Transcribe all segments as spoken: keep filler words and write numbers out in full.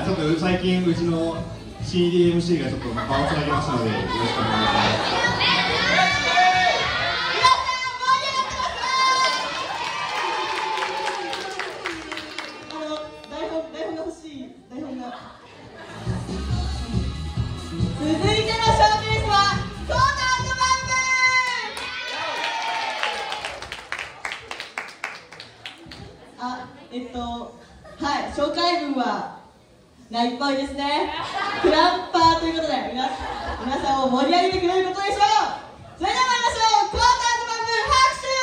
ちょっと最近うちの シーディーエムシー がちょっと場をつなぎましたので、よろしくお願いします。 続いてのショーケースはコート&バンブー。あ、えっとはい、紹介文はないっぱいですね。クランパーということで皆、皆さんを盛り上げてくれることでしょう。それでは参りましょう。コート&バンブー拍手。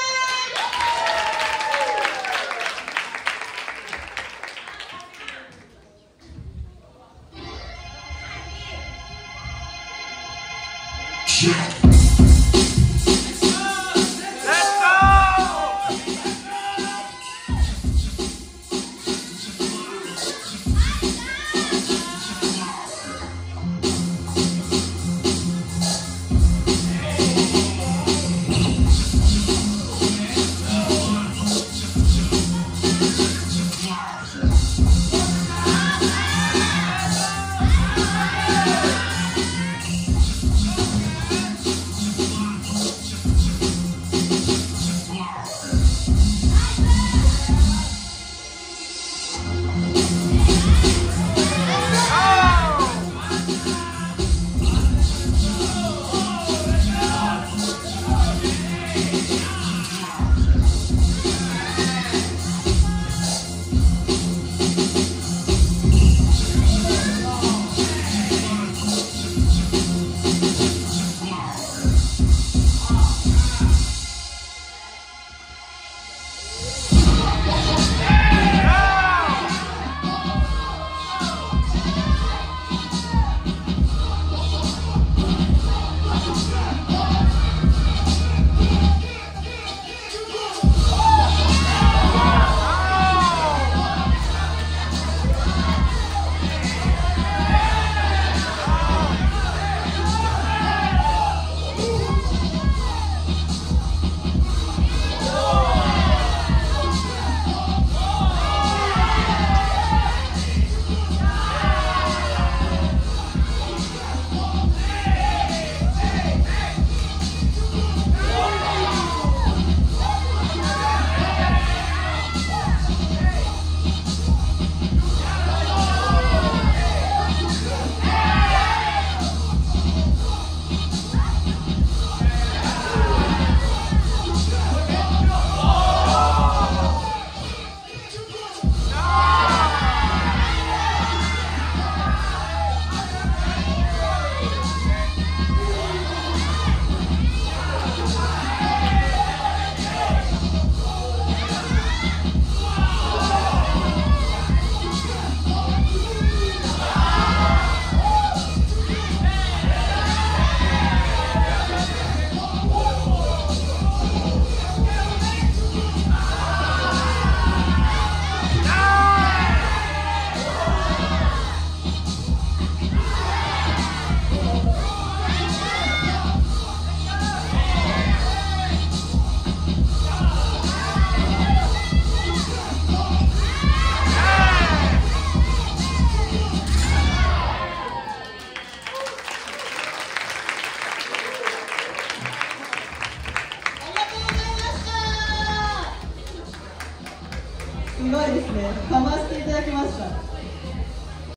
すごいですね。かましていただきました。